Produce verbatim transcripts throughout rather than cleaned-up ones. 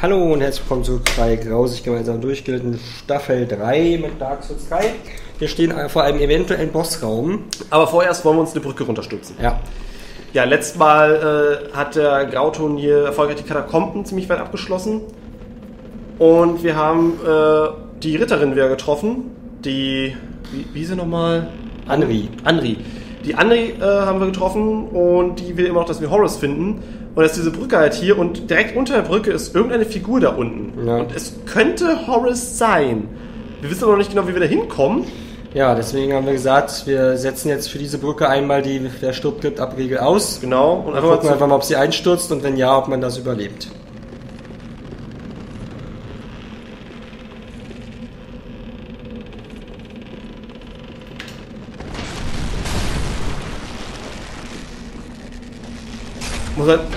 Hallo und herzlich willkommen zurück bei Grausig gemeinsam durchgelitten Staffel drei mit Dark Souls drei. Wir stehen vor einem eventuellen Bossraum. Aber vorerst wollen wir uns eine Brücke runterstürzen. Ja. Ja, letztes Mal äh, hat der Grauton hier erfolgreich die Katakomben ziemlich weit abgeschlossen. Und wir haben äh, die Ritterin wieder getroffen. Die, wie, wie ist sie nochmal? Anri. Anri. Die Anri äh, haben wir getroffen und die will immer noch, dass wir Horus finden. Und das ist diese Brücke halt hier und direkt unter der Brücke ist irgendeine Figur da unten. Ja. Und es könnte Horus sein. Wir wissen aber noch nicht genau, wie wir da hinkommen. Ja, deswegen haben wir gesagt, wir setzen jetzt für diese Brücke einmal die der Sturmkript-Abregel aus. Genau. Und Und einfach gucken mal, einfach mal, ob sie einstürzt und wenn ja, ob man das überlebt. muss halt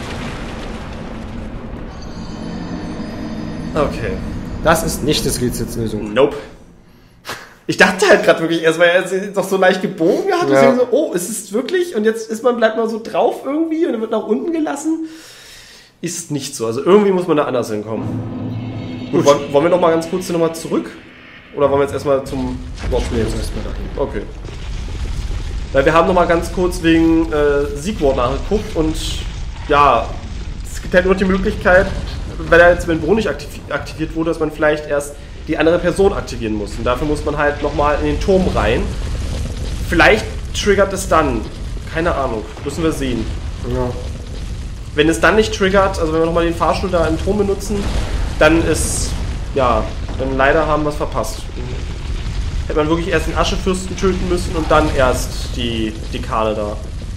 okay. Das ist nicht das Rätselslösung. Nope. Ich dachte halt gerade wirklich erst, weil er es doch so leicht gebogen hat. Ja. Und so, oh, ist es wirklich? Und jetzt ist man, bleibt man so drauf irgendwie und dann wird nach unten gelassen. Ist nicht so. Also irgendwie muss man da anders hinkommen. Gut, wollen, wollen wir noch mal ganz kurz nochmal zurück? Oder wollen wir jetzt erstmal zum Boah, ich will jetzt erstmal dahin. Okay. Weil wir haben noch mal ganz kurz wegen äh, Siegwort nachgeguckt und ja, es gibt halt nur die Möglichkeit, weil er jetzt, wenn Bro nicht aktiv, aktiviert wurde, dass man vielleicht erst die andere Person aktivieren muss. Und dafür muss man halt nochmal in den Turm rein. Vielleicht triggert es dann. Keine Ahnung. Müssen wir sehen. Ja. Wenn es dann nicht triggert, also wenn wir nochmal den Fahrstuhl da im Turm benutzen, dann ist, ja, dann leider haben wir es verpasst. Hätte man wirklich erst den Aschefürsten töten müssen und dann erst die Dekane da.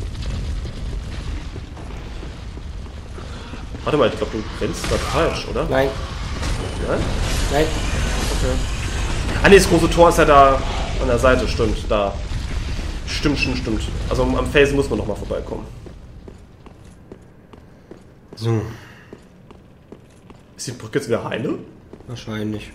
Warte mal, ich glaube, du rennst da falsch, oder? Nein. Nein? Nein. Okay. Ah ne, das große Tor ist ja da an der Seite, stimmt, da. Stimmt, stimmt, stimmt. Also am Felsen muss man nochmal vorbeikommen. So. Ist die Brücke jetzt wieder heile? Wahrscheinlich.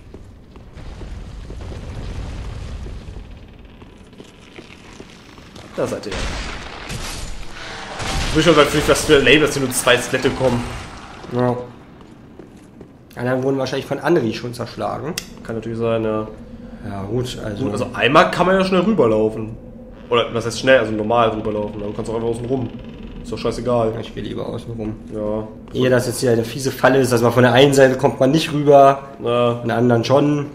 Da seid ihr. Ich will schon sagen, dass für Label, dass hier nur zwei Skelette kommen. Ja. Anderen wurden wahrscheinlich von Anri schon zerschlagen. Kann natürlich sein, ja. Ja, gut, also. Gut, also einmal kann man ja schnell rüberlaufen. Oder was heißt schnell, also normal rüberlaufen. Aber du kannst auch einfach außen rum. Ist doch scheißegal. Ich will lieber außen rum. Ja. Ehe das jetzt hier eine fiese Falle ist, dass man von der einen Seite kommt man nicht rüber, Na, von der anderen schon.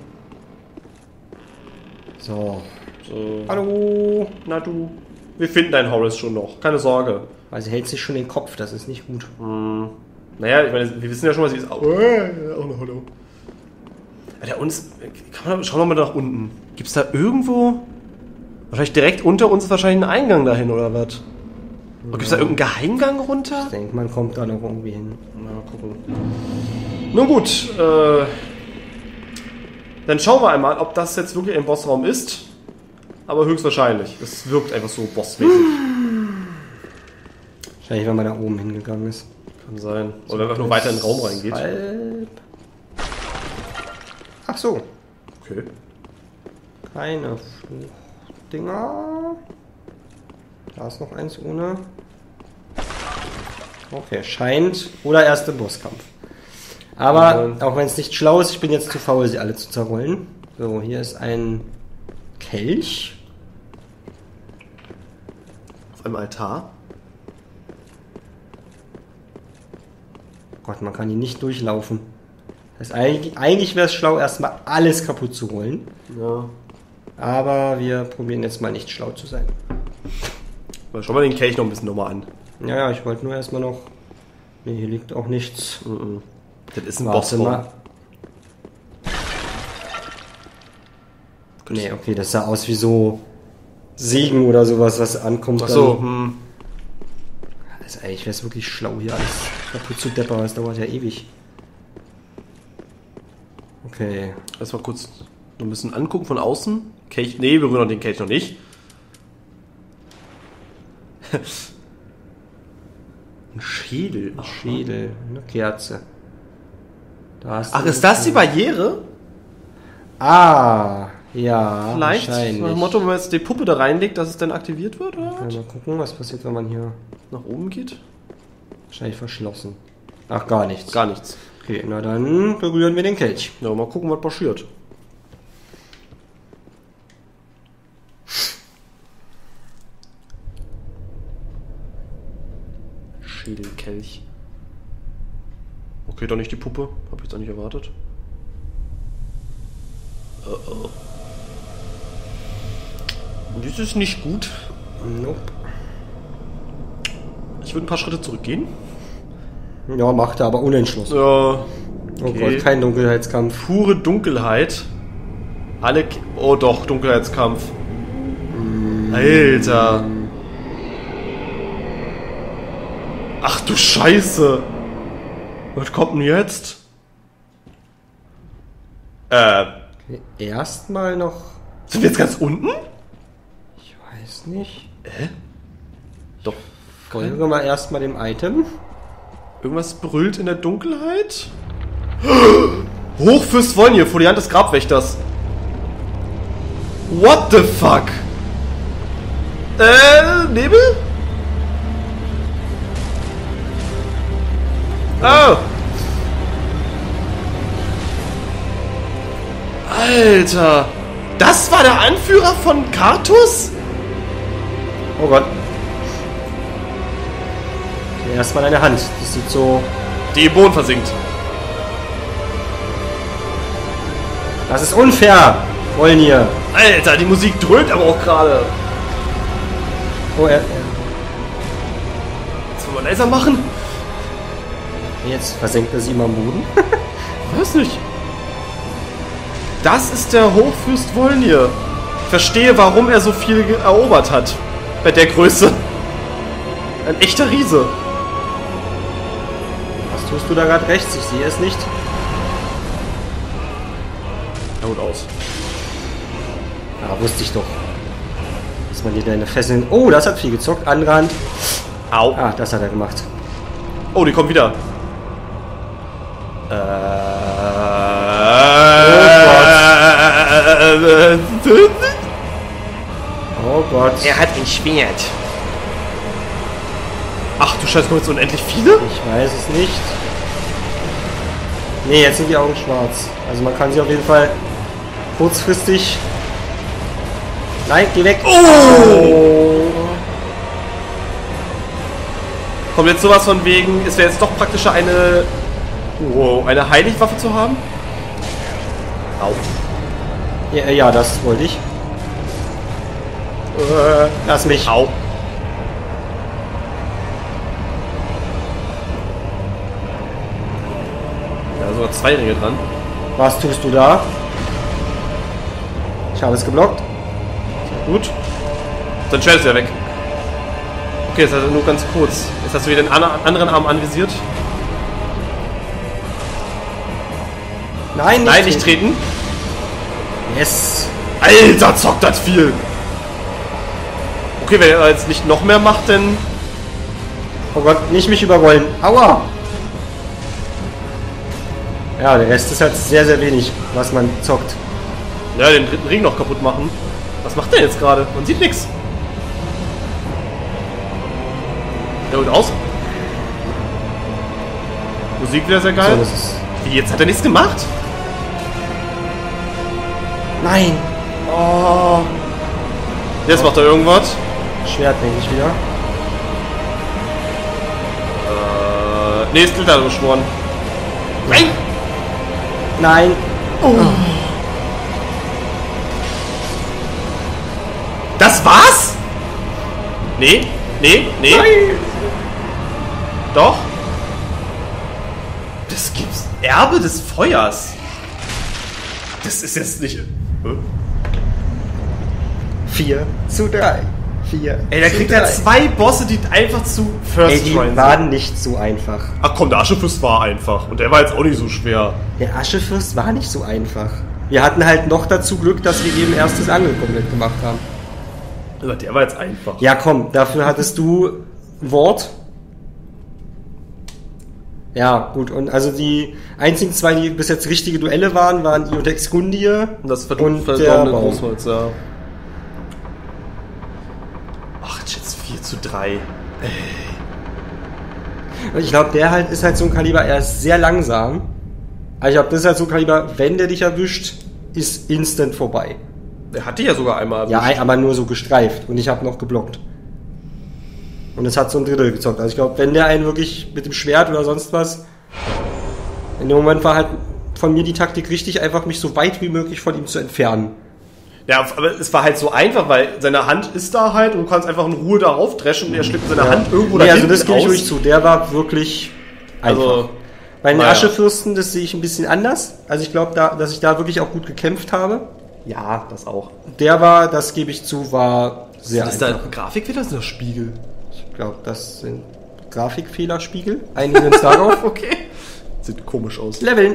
So. so. Hallo. Na du. Wir finden deinen Horus schon noch. Keine Sorge. Weil sie hält sich schon den Kopf, das ist nicht gut. Hm. Naja, ich meine, wir wissen ja schon, was sie ist. Oh, äh, auch noch Hallo. Alter, uns. Kann man, schauen wir mal nach unten. Gibt's da irgendwo. Wahrscheinlich direkt unter uns ist wahrscheinlich ein Eingang dahin, oder was? Ja. Gibt's da irgendeinen Geheimgang runter? Ich denke, man kommt da noch irgendwie hin. Mal gucken. Nun gut, äh. Dann schauen wir einmal, ob das jetzt wirklich ein Bossraum ist. Aber höchstwahrscheinlich. Es wirkt einfach so bossmäßig. Wahrscheinlich, wenn man da oben hingegangen ist. Kann sein. Oder wenn man einfach nur weiter in den Raum reingeht. Halb. Ach so. Okay. Keine Fluchdinger. Da ist noch eins ohne. Okay, scheint. Oder erster Bosskampf. Aber, auch wenn es nicht schlau ist, ich bin jetzt zu faul, sie alle zu zerrollen. So, hier ist ein Kelch. Auf einem Altar. Gott, man kann hier nicht durchlaufen. Das heißt, eigentlich, eigentlich wäre es schlau, erstmal alles kaputt zu rollen. Ja. Aber wir probieren jetzt mal nicht schlau zu sein. Mal schauen wir den Kelch noch ein bisschen nochmal an. Ja, ja, ich wollte nur erstmal noch. Nee, hier liegt auch nichts. Mhm. Das ist ein Warte Bossraum. mal. Nee, okay, das sah aus wie so Segen oder sowas, was ankommt. Ach so, dann. hm. Also eigentlich wäre es wirklich schlau, hier alles kaputt zu deppern, das dauert ja ewig. Okay. Lass mal kurz ein bisschen angucken von außen. Kelch, nee, wir berühren den Kelch noch nicht. Ein Schädel. Ein Schädel, eine Kerze. Da hast Ach, du ist das die Barriere? Ah, ja, Vielleicht wahrscheinlich. nach dem Motto, wenn man jetzt die Puppe da reinlegt, dass es dann aktiviert wird, oder? Ja, mal gucken, was passiert, wenn man hier Nach oben geht? wahrscheinlich verschlossen. Ach, gar nichts. Gar nichts. Okay, na dann berühren wir den Kelch. Ja, mal gucken, was passiert. Schädelkelch. Okay, doch nicht die Puppe. Hab ich jetzt auch nicht erwartet. Oh oh. Das ist nicht gut. Nope. Ich würde ein paar Schritte zurückgehen. Ja, macht er, aber unentschlossen. Ja. Okay. Oh Gott, kein Dunkelheitskampf. Pure Dunkelheit. Alle... K oh doch, Dunkelheitskampf. Mm. Alter. Ach du Scheiße. Was kommt denn jetzt? Äh. Okay, erstmal noch... Sind wir jetzt ganz unten? Ich weiß nicht. Hä? Doch. Folgen wir mal erstmal dem Item. Irgendwas brüllt in der Dunkelheit? Hochfürst Volnir vor die Hand des Grabwächters. What the fuck? Äh, Nebel? Oh. Alter. Das war der Anführer von Karthus? Oh Gott. Okay, erstmal deine Hand. Das sieht so... Die im Boden versinkt. Das ist unfair, Volnir. Alter, die Musik dröhnt aber auch gerade. Oh, er... er Jetzt wollen wir leiser machen? Jetzt versenkt er sie mal am Boden. Weiß nicht. Das ist der Hochfürst Volnir. Ich verstehe, warum er so viel erobert hat. Bei der Größe. Ein echter Riese. Was tust du da gerade rechts? Ich sehe es nicht. Ja, gut aus. Ja, wusste ich doch. Dass man dir deine Fesseln... Oh, das hat viel gezockt. Anrand. Au. Ah, das hat er gemacht. Oh, die kommt wieder. Äh... Oh Gott. Er hat ein Schwert. Ach du Scheiße, kommen jetzt unendlich viele? Ich weiß es nicht. Ne, jetzt sind die Augen schwarz. Also man kann sie auf jeden Fall kurzfristig... Nein, geh weg. Oh! Kommt jetzt sowas von wegen, es wäre jetzt doch praktischer eine... Wow, eine Heiligwaffe zu haben? Au. Ja, ja, das wollte ich. Äh, Lass mich. Au. Da sind noch zwei Ringe dran. Was tust du da? Ich habe es geblockt. Gut. Dann Schwert ist ja weg. Okay, jetzt hat er nur ganz kurz. Jetzt hast du wieder den anderen Arm anvisiert. Nein, nicht Nein, nicht treten. Yes. Alter, zockt das viel. Okay, wenn er jetzt nicht noch mehr macht, dann... Oh Gott, nicht mich überrollen. Aua. Ja, der Rest ist halt sehr, sehr wenig, was man zockt. Ja, den dritten Ring noch kaputt machen. Was macht der jetzt gerade? Man sieht nichts. Ja, und aus. Musik wieder sehr geil. So, das ist... Wie, jetzt hat er nichts gemacht? Nein. Oh. Jetzt macht er irgendwas. Schwert, denke ich wieder. Äh, nee, ist Glitter geschworen. Nein! Nein. Oh. Das war's? Nee, nee, nee. Nein. Doch. Das gibt's. Erbe des Feuers. Das ist jetzt nicht... Hm? vier zu drei. vier. Ey, da kriegt er zwei Bosse, die einfach zu First Ey, die Try sind. waren nicht so einfach. Ach komm, der Aschefürst war einfach. Und der war jetzt auch nicht so schwer. Der Aschefürst war nicht so einfach. Wir hatten halt noch dazu Glück, dass wir eben erst das Angeln komplett gemacht haben. Also der war jetzt einfach. Ja, komm, dafür hattest du Wort. Ja, gut. Und also die einzigen zwei, die bis jetzt richtige Duelle waren, waren Iodex Gundir und das und der verdorbene Baum. Großholz, ja. Ach, jetzt vier zu drei. Und ich glaube, der halt ist halt so ein Kaliber, er ist sehr langsam. Also ich glaube, das ist halt so Kaliber, wenn der dich erwischt, ist instant vorbei. Der hat dich ja sogar einmal erwischt. Ja, aber nur so gestreift und ich habe noch geblockt. Und es hat so ein Drittel gezockt. Also ich glaube, wenn der einen wirklich mit dem Schwert oder sonst was, in dem Moment war halt von mir die Taktik richtig, einfach mich so weit wie möglich von ihm zu entfernen. Ja, aber es war halt so einfach, weil seine Hand ist da halt und du kannst einfach in Ruhe darauf dreschen und er schlägt seine ja. Hand irgendwo nee, da also das gebe ich euch zu. Der war wirklich einfach. Also, bei den Aschefürsten, das sehe ich ein bisschen anders. Also ich glaube, da, dass ich da wirklich auch gut gekämpft habe. Ja, das auch. Der war, das gebe ich zu, war sehr ist einfach. Ist da Grafikfehler oder ist das Spiegel? Ich glaube, das sind Grafikfehlerspiegel. Einigen uns darauf. Okay. Sieht komisch aus. Leveln.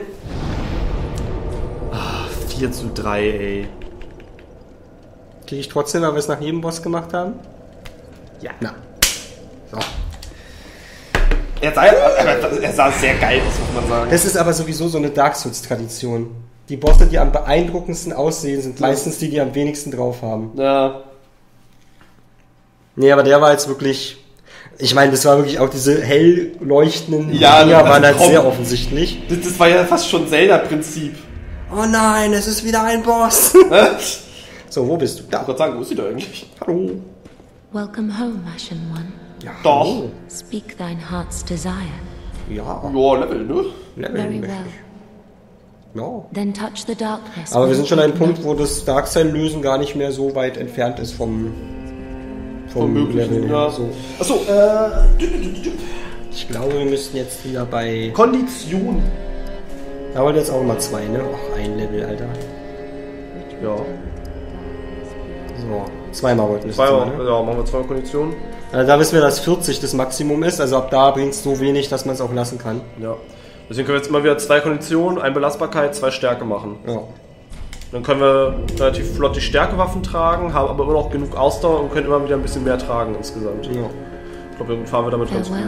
Ah, vier zu drei, ey. Kriege ich trotzdem, weil wir es nach jedem Boss gemacht haben? Ja. Na. So. Er sah, er sah sehr geil aus, muss man sagen. Das ist aber sowieso so eine Dark Souls-Tradition. Die Bosse, die am beeindruckendsten aussehen, sind ja. meistens die, die am wenigsten drauf haben. Ja. Nee, aber der war jetzt wirklich... Ich meine, das war wirklich auch diese hell leuchtenden ja, Dinger waren halt sehr offensichtlich. Das, das war ja fast schon Zelda-Prinzip. Oh nein, es ist wieder ein Boss. So, wo bist du? Da. Ich wollte sagen, wo ist sie da eigentlich? Hallo. Welcome home, Ashen One. Ja. Doch. Speak thine heart's desire. Ja. Ja, Level, ne? Level. Very well. Ja. Then touch the darkness. Aber wir sind schon an einem Punkt, wo das Darkseid-Lösen gar nicht mehr so weit entfernt ist vom, vom, vom Level. Ja. So. Achso, äh. Ich glaube, wir müssten jetzt wieder bei... Kondition. Da wollen jetzt auch mal zwei, ne? Ach, ein Level, Alter. Ja. So, zweimal wollten wir es zweimal, ne? Ja, machen wir zwei Konditionen. Also da wissen wir, dass vierzig das Maximum ist, also ab da bringt es so wenig, dass man es auch lassen kann. Ja. Deswegen können wir jetzt immer wieder zwei Konditionen, eine Belastbarkeit, zwei Stärke machen. Ja. Dann können wir relativ flott die Stärkewaffen tragen, haben aber immer noch genug Ausdauer und können immer wieder ein bisschen mehr tragen insgesamt. Ja. Ich glaube, dann fahren wir damit ganz gut.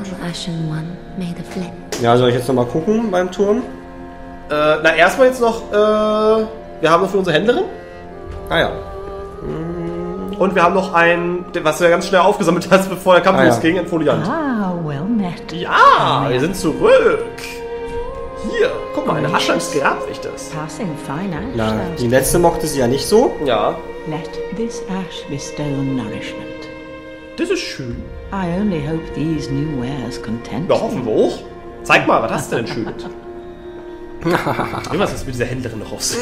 Ja, soll ich jetzt nochmal gucken beim Turm? Äh, na, erstmal jetzt noch, äh, wir haben noch für unsere Händlerin. Ah ja. Und wir haben noch ein, was du ja ganz schnell aufgesammelt hast, bevor der Kampf ah, losging, ja. ein Foliant. Ah, well met. Ja, wir sind zurück. Hier, guck mal, eine Asche ins Grab ist das. Passing fine ash. Na, die letzte mochte sie ja nicht so. Ja. Let this ash bestow nourishment. Das ist schön. I only hope these new wares content. Ja, hoffen wir auch. Zeig mal, was hast du denn schön? Wie was ist mit dieser Händlerin noch aussieht?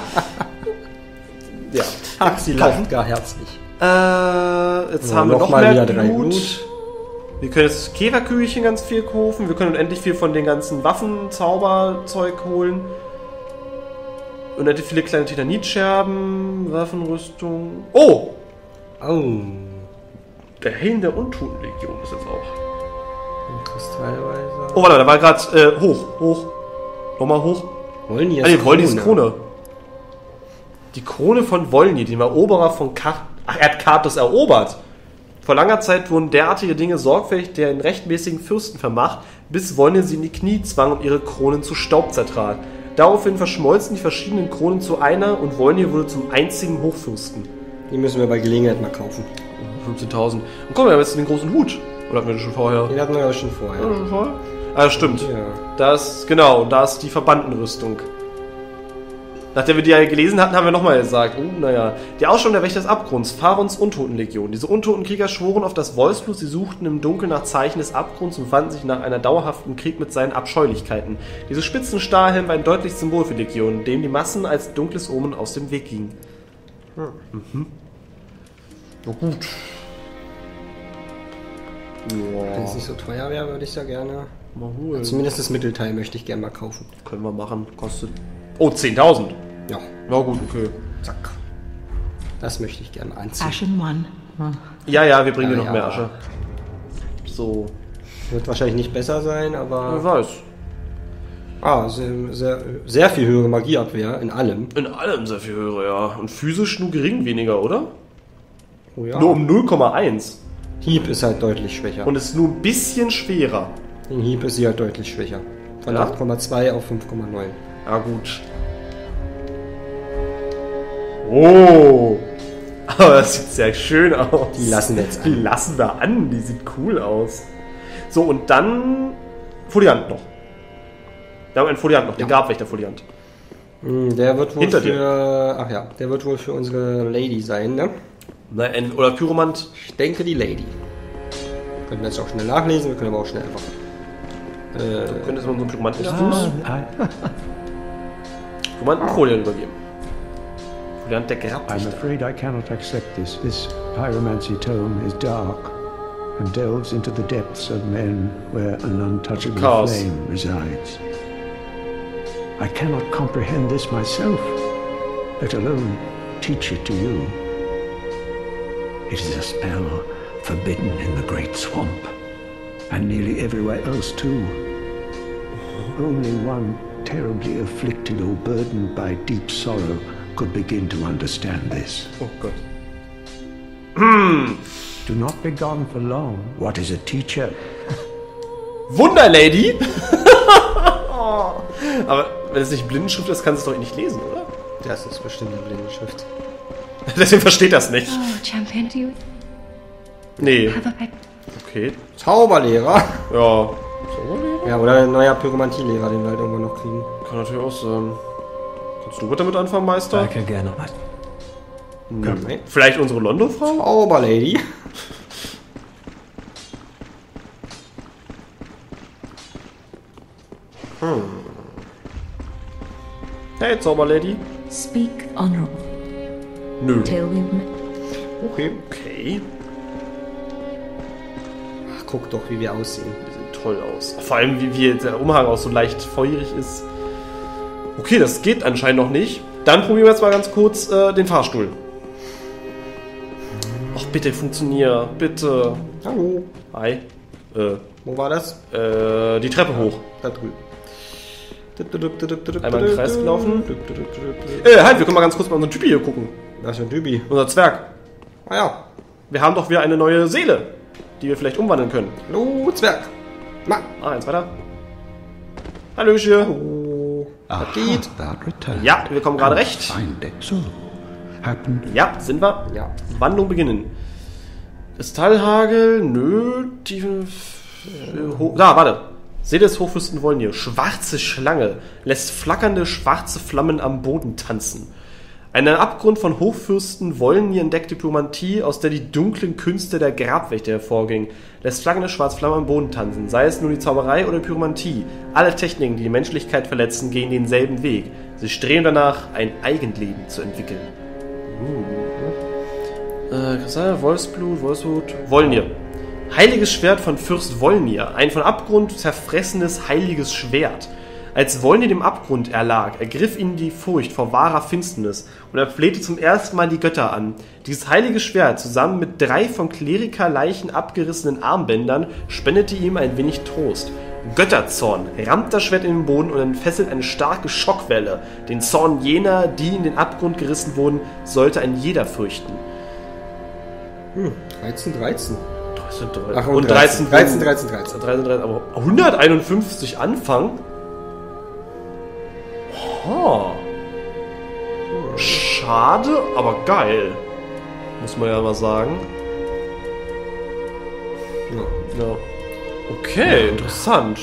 Ja. Ach, sie lacht gar herzlich. Äh, jetzt so, haben wir noch, noch mehr wieder Blut. drei Blut. Wir können jetzt Käferkügelchen ganz viel kaufen. Wir können unendlich viel von den ganzen Waffen, Zauberzeug holen. Unendlich viele kleine Titanitscherben, Waffenrüstung. Oh! Oh. Der Helm der Untotenlegion ist jetzt auch. Kristallweise. Oh, warte, da war gerade äh, hoch, hoch. Nochmal hoch. Wolnir ist ah, nee, Krone. Wolnir ist Krone. Die Krone von Wolnir, dem Eroberer von Kar... Ach, er hat Karthus erobert. Vor langer Zeit wurden derartige Dinge sorgfältig den rechtmäßigen Fürsten vermacht, bis Wolnir sie in die Knie zwang und ihre Kronen zu Staub zertrat. Daraufhin verschmolzen die verschiedenen Kronen zu einer und Wolnir wurde zum einzigen Hochfürsten. Die müssen wir bei Gelegenheit mal kaufen. fünfzehntausend. Und komm, wir haben jetzt den großen Hut. Oder hatten wir den schon vorher? Den hatten wir ja schon vorher. Ja, schon vorher? Ah, stimmt. Ja. Das, genau, da ist die Verbandenrüstung. Nachdem wir die ja gelesen hatten, haben wir nochmal gesagt, oh, naja. Die Ausstellung der Wächter des Abgrunds, Pharons Untotenlegion. Diese Untotenkrieger schworen auf das Wolfsblut, sie suchten im Dunkeln nach Zeichen des Abgrunds und fanden sich nach einer dauerhaften Krieg mit seinen Abscheulichkeiten. Diese spitzen Stahlhelm war ein deutliches Symbol für die Legion, dem die Massen als dunkles Omen aus dem Weg gingen. Hm. Mhm. Na gut. Wenn es nicht so teuer wäre, würde ich es ja gerne. Mal holen. Zumindest das Mittelteil möchte ich gerne mal kaufen. Können wir machen. Kostet. Oh, zehntausend. Ja. Na gut, okay. Zack. Das möchte ich gerne anziehen. Ashen One. Hm. Ja, ja, wir bringen ja, dir noch ja. mehr Asche. So. Wird wahrscheinlich nicht besser sein, aber. Wer weiß. Ah, sehr, sehr, sehr viel höhere Magieabwehr in allem. In allem sehr viel höhere, ja. Und physisch nur gering weniger, oder? Oh ja. Nur um null Komma eins. Hieb ist halt deutlich schwächer. Und ist nur ein bisschen schwerer. In Hieb ist sie halt deutlich schwächer. Von ja? acht Komma zwei auf fünf Komma neun. Ja, gut. Oh! Aber das sieht sehr schön aus. Die lassen wir jetzt an. Die lassen wir an, die sieht cool aus. So, und dann Foliant noch. Wir haben einen Foliant noch, den Ja. Grabwächter-Foliant. Hm, Der wird wohl Hinter für... dir. Ach ja, der wird wohl für unsere Lady sein, ne? Nein, ein- oder Pyromant. Ich denke die Lady. Wir können jetzt auch schnell nachlesen, wir können aber auch schnell einfach... Äh, Du könntest mal unseren Pyromanten Ah, I, Pyromanten Foliant übergeben. Foliant der I'm Grabwächter. afraid I cannot accept this. This pyromancy tome is dark and delves into the depths of men where an untouchable Chaos. flame resides. I cannot comprehend this myself, let alone teach it to you. It is a spell forbidden in the great swamp, and nearly everywhere else too. Only one terribly afflicted or burdened by deep sorrow could begin to understand this. Oh Gott. Do not be gone for long. What is a teacher? Wunderlady? Aber wenn es nicht Blindenschrift ist, kannst du es doch nicht lesen, oder? das ist bestimmt eine Blindenschrift. Deswegen versteht das nicht. Oh, Champion, do you Nee. have a pipe? Okay. Zauberlehrer. Ja. Ja, oder ein neuer Pyromantielehrer, den wir halt irgendwann noch kriegen. Kann natürlich auch sein. Kannst du bitte damit anfangen, Meister? Back again. Nein. Vielleicht unsere Londo-Frau? Zauberlady. Hey, Zauberlady. Speak honorable Nö. till we met. Okay. Okay. Ach, guck doch, wie wir aussehen. Die sehen toll aus. Vor allem, wie, wie der Umhang auch so leicht feurig ist. Okay, das geht anscheinend noch nicht. Dann probieren wir jetzt mal ganz kurz äh, den Fahrstuhl. Ach, bitte, funktionier. Bitte. Hallo. Hi. Äh, Wo war das? äh, die Treppe hoch. Da drüben. Einmal im Kreis gelaufen. Äh, halt, wir können mal ganz kurz mal unseren Typi hier gucken. Das ist ein Dübi. Unser Zwerg. Ah ja. Wir haben doch wieder eine neue Seele, die wir vielleicht umwandeln können. Hallo, Zwerg. Na. Ah, eins weiter. Hallöchen. Oh. Aha, geht. thou returned. Ja, wir kommen gerade recht. Find it so. Happened. Ja, sind wir. Ja. Wandlung beginnen. Kristallhagel, nö, tiefen... Äh, ho- da, warte. Seht des Hochfürsten Wolnir. Schwarze Schlange lässt flackernde schwarze Flammen am Boden tanzen. Ein Abgrund von Hochfürsten Wolnir entdeckt Diplomatie, aus der die dunklen Künste der Grabwächter hervorgingen. Lässt flackernde schwarze Flammen am Boden tanzen. Sei es nun die Zauberei oder Pyromantie. Alle Techniken, die die Menschlichkeit verletzen, gehen denselben Weg. Sie streben danach, ein Eigenleben zu entwickeln. Äh, Kristall, Wolfsblut, Wolfsblut, Wolnir. Heiliges Schwert von Fürst Wolnir. Ein von Abgrund zerfressenes heiliges Schwert. Als Wolnir dem Abgrund erlag, ergriff ihn die Furcht vor wahrer Finsternis und er flehte zum ersten Mal die Götter an. Dieses heilige Schwert, zusammen mit drei von Klerikerleichen abgerissenen Armbändern, spendete ihm ein wenig Trost. Götterzorn rammt das Schwert in den Boden und entfesselt eine starke Schockwelle. Den Zorn jener, die in den Abgrund gerissen wurden, sollte ein jeder fürchten. dreizehn, dreizehn. Ach, und dreizehn, dreizehn, dreizehn, dreizehn. dreizehn, dreizehn, aber hunderteinundfünfzig Anfang? Oh. Schade, aber geil. Muss man ja mal sagen. Ja. Ja. Okay, interessant.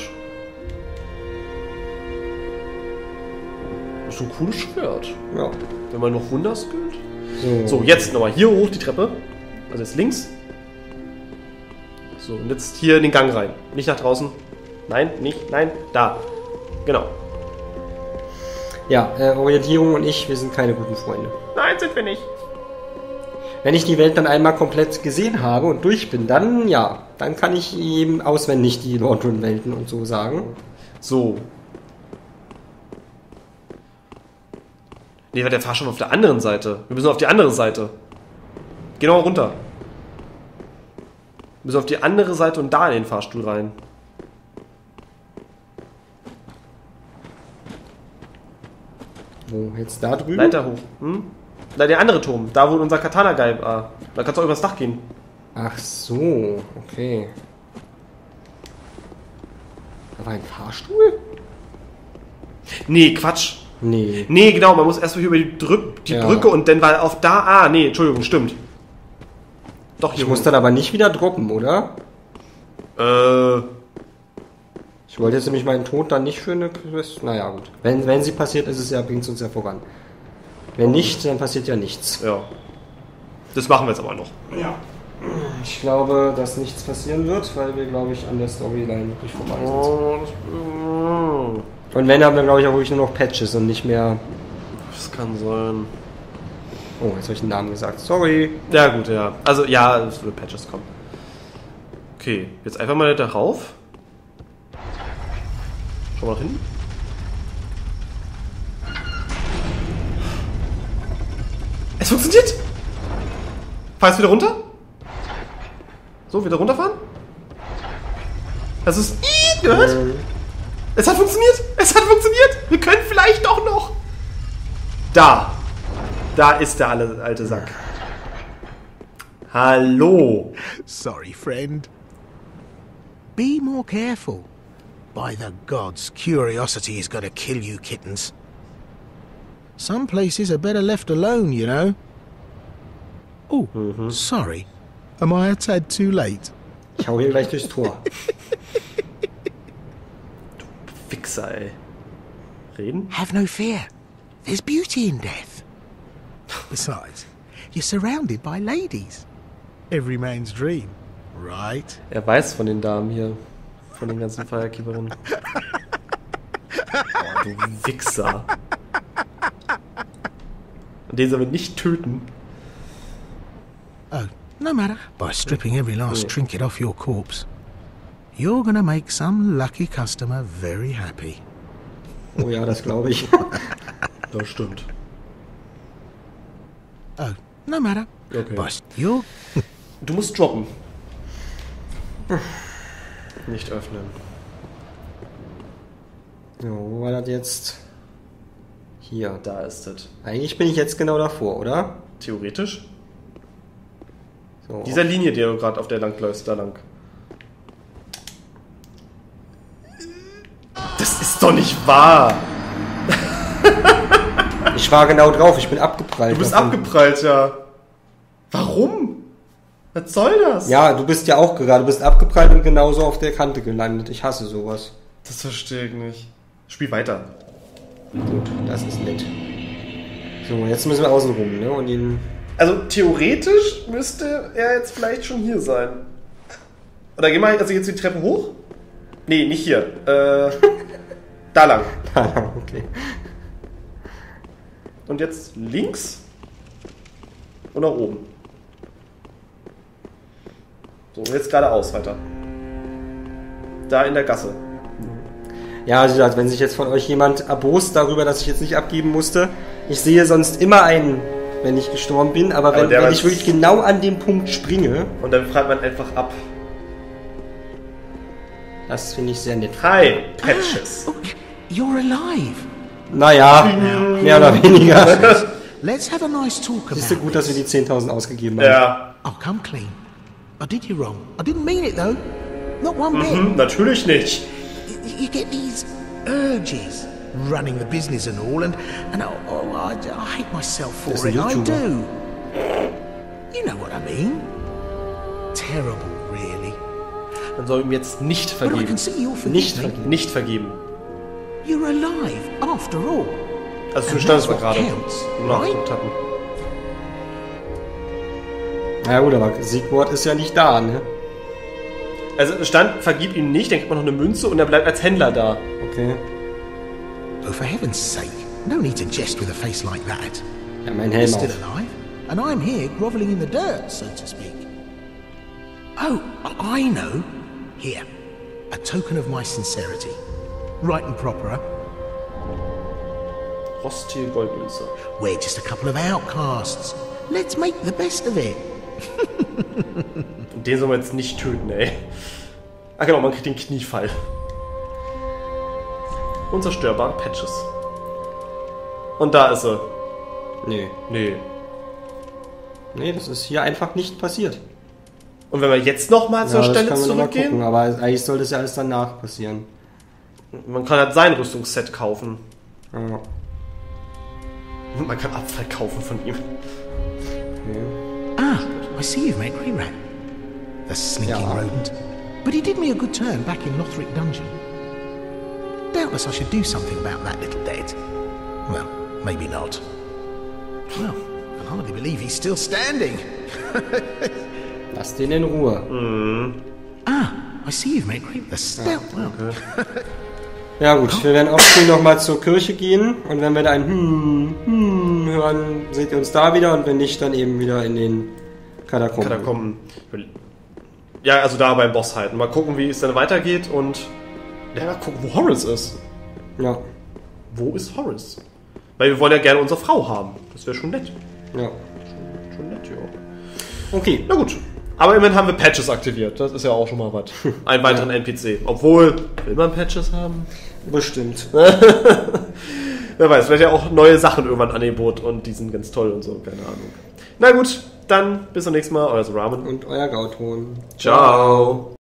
Das ist ein cooles Schwert. Ja. Wenn man noch Wunder skillt. So. So, jetzt nochmal hier hoch die Treppe. Also jetzt links. So, und jetzt hier in den Gang rein. Nicht nach draußen. Nein, nicht, nein, da. Genau. Ja, äh, Orientierung und ich, wir sind keine guten Freunde. Nein, sind wir nicht. Wenn ich die Welt dann einmal komplett gesehen habe und durch bin, dann ja, dann kann ich eben auswendig die Lordrun-Welten und so sagen. So. Nee, der fahr schon auf der anderen Seite. Wir müssen auf die andere Seite. Geh nochmal runter. Wir müssen auf die andere Seite und da in den Fahrstuhl rein. Wo, jetzt da drüben? Leiter hoch. Hm? Da der andere Turm. Da wo unser Katana-Geil war. Da kannst du auch übers Dach gehen. Ach so, okay. Da war ein Fahrstuhl? Nee, Quatsch. Nee. Nee, genau, man muss erst mal über die, Drück, die Ja. Brücke und dann war auf da. Ah, nee, Entschuldigung, stimmt. Doch, hier Ich muss dann aber nicht wieder droppen, oder? Äh. Ich wollte jetzt nämlich meinen Tod dann nicht für eine Quest. Naja, gut. Wenn, wenn sie passiert, ist es ja, bringt es uns ja voran. Wenn nicht, dann passiert ja nichts. Ja. Das machen wir jetzt aber noch. Ja. Ich glaube, dass nichts passieren wird, weil wir, glaube ich, an der Storyline wirklich vorbei sind. Oh, das, Und wenn, haben wir, glaube ich, auch wirklich nur noch Patches und nicht mehr... das kann sein. Oh, jetzt habe ich den Namen gesagt. Sorry. Ja, gut, ja. Also, ja, es wird Patches kommen. Okay, jetzt einfach mal darauf. Schau mal nach hinten. Es funktioniert! Fahr jetzt wieder runter? So, wieder runterfahren? Hast du es gehört? Ähm. Es hat funktioniert! Es hat funktioniert! Wir können vielleicht doch noch! Da! Da ist der alte Sack. Hallo! Sorry, friend. Be more careful. By the gods, curiosity is gonna kill you kittens. Some places are better left alone, you know. Oh, sorry. Am I a tad too late? Ich hau hier gleich durchs Tor. Wichser, ey. Reden? Have no fear. There's beauty in death. Besides, you're surrounded by ladies. Every man's dream, right? Er weiß von den Damen hier. Von den ganzen Firekeeperinnen. Oh, du Wichser. Und den sollen wir nicht töten. Oh, no matter. By stripping every last trinket off your corpse, you're gonna make some lucky customer very happy. Oh ja, das glaube ich. Das stimmt. Oh, no matter. Okay. By you're Du musst droppen. Nicht öffnen. So, wo war das jetzt? Hier. Da ist es. Eigentlich bin ich jetzt genau davor, oder? Theoretisch. So. Dieser Linie, die du gerade auf der lang läufst, da lang. Das ist doch nicht wahr! Ich war genau drauf, ich bin abgeprallt. Du bist davon. abgeprallt, ja. Warum? Was soll das? Ja, du bist ja auch gerade, du bist abgeprallt und genauso auf der Kante gelandet. Ich hasse sowas. Das verstehe ich nicht. Spiel weiter. Gut, das ist nett. So, jetzt müssen wir außen rum, ne? Und ihn. Also theoretisch müsste er jetzt vielleicht schon hier sein. Oder geh mal also jetzt die Treppe hoch? Nee, nicht hier. Äh, da lang. Okay. Und jetzt links und nach oben. So, jetzt geradeaus weiter. Da in der Gasse. Ja, also wenn sich jetzt von euch jemand erbost darüber, dass ich jetzt nicht abgeben musste. Ich sehe sonst immer einen, wenn ich gestorben bin, aber wenn, Aber der wenn war ich wirklich genau an dem Punkt springe, Und dann fragt man einfach ab. das finde ich sehr nett. Hi, Patches. oh, you're alive. Naja, mehr oder weniger. Let's have a nice talk about Ist ja gut, dass wir this. die zehntausend ausgegeben haben. Ja, Oh, come clean. I did you wrong. I didn't mean it though. Not one bit. hm, natürlich nicht. Y- You get these urges, running the business and all, and and oh, oh, I, I hate myself for That's a it. I YouTuber. do. You know what I mean? Terrible, really. Man soll ihm jetzt nicht But I can vergeben. see you're forgiving. Nicht vergeben. Nicht vergeben. You're alive, after all. Also du And standest that's mal what gerade. counts, Noch right? geguckt hatten. Na gut, aber Sigurd ist ja nicht da, ne? Also es stand, vergib ihm nicht, dann kriegt man noch eine Münze und er bleibt als Händler da. Okay. Oh, for heaven's sake, no need to jest with a face like that. Ja, mein You're Helm still auf. alive, and I'm here grovelling in the dirt, so to speak. Oh, I I know. Here, a token of my sincerity. Right and proper, huh? Rostil Goldmünze. We're just a couple of outcasts. Let's make the best of it. Und den soll man jetzt nicht töten, ey. Ach genau, man kriegt den Kniefall. Unzerstörbare Patches. Und da ist er. Nee. Nee. Nee, das ist hier einfach nicht passiert. Und wenn wir jetzt nochmal zur Ja, das Stelle können wir noch mal gucken, zurückgehen, aber eigentlich sollte es ja alles danach passieren. man kann halt sein Rüstungsset kaufen. Ja. Und man kann Abfall kaufen von ihm. Ah, I see you've met Reran. The slinking Yeah. rodent. But he did me a good turn back in Lothric Dungeon. Doubtless I should do something about that little dead. Well, maybe not. Well, I can hardly believe he's still standing. Lass den in Ruhe. Ah, I see you've made great the stout. Well, Ja gut, wir werden offscreen nochmal zur Kirche gehen und wenn wir da ein Hm, Hm hören, seht ihr uns da wieder und wenn nicht, dann eben wieder in den Katakomben. Katakomben. Ja, also da beim Boss halt. Mal gucken, wie es dann weitergeht und ja, mal gucken, wo Horace ist. Ja, Wo ist Horace? Weil wir wollen ja gerne unsere Frau haben. Das wäre schon nett. ja. Schon nett, ja. Okay. Na gut. Aber immerhin haben wir Patches aktiviert. Das ist ja auch schon mal was. Einen weiteren N P C. Obwohl, will man Patches haben? Bestimmt. Wer weiß, vielleicht ja auch neue Sachen irgendwann Angebot und die sind ganz toll und so. Keine Ahnung. Na gut, dann bis zum nächsten Mal. Euer Ramen. Und euer Gauton. Ciao.